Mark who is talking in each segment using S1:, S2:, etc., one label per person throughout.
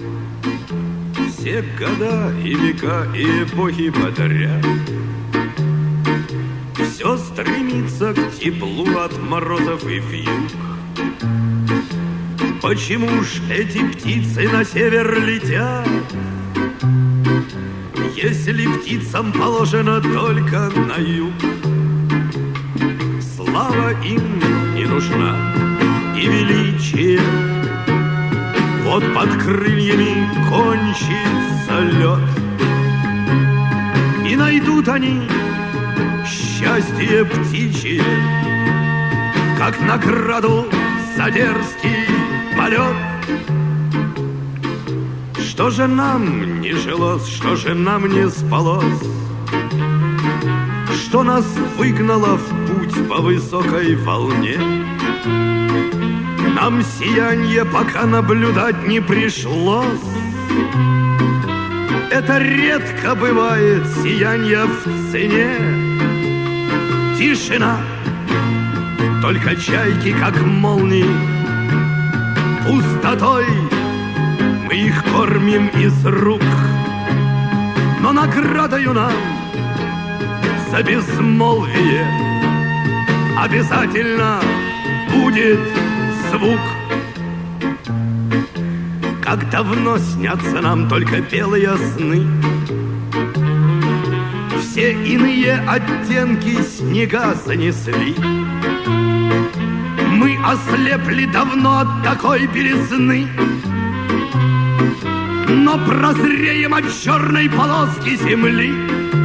S1: Все года и века и эпохи подряд все стремится к теплу от морозов и вьюг. Почему ж эти птицы на север летят, если птицам положено только на юг? Слава им не нужна и величие, вот под крыльями кончится лед, и найдут они счастье птичье, как награду за дерзкий полет. Что же нам не жилось, что же нам не спалось, что нас выгнало в путь по высокой волне? Нам сиянье пока наблюдать не пришлось. Это редко бывает сиянье в цене. Тишина, только чайки, как молнии, пустотой мы их кормим из рук. Но наградою нам за безмолвие обязательно будет звук. Как давно снятся нам только белые сны, все иные оттенки снега занесли. Мы ослепли давно от такой белизны, но прозреем от черной полоски земли.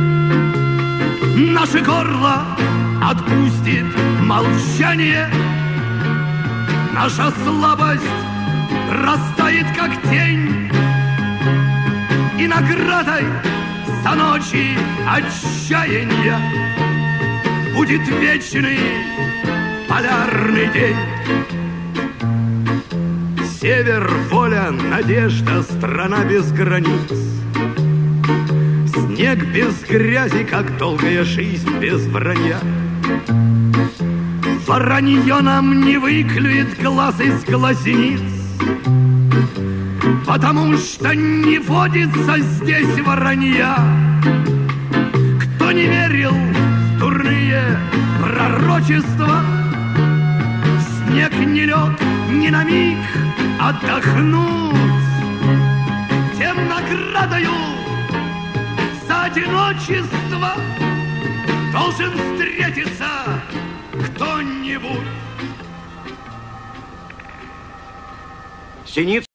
S1: Наше горло отпустит молчание, наша слабость растает, как тень, и наградой за ночи отчаяния будет вечный полярный день. Север, воля, надежда, страна без границ, снег без грязи, как долгая жизнь без вранья. Воронье нам не выклюет глаз из глазниц, потому что не водится здесь воронья. Кто не верил в дурные пророчества, снег не лег ни на миг отдохнуть, тем наградою за одиночество должен встретиться кто-нибудь.
S2: Синица.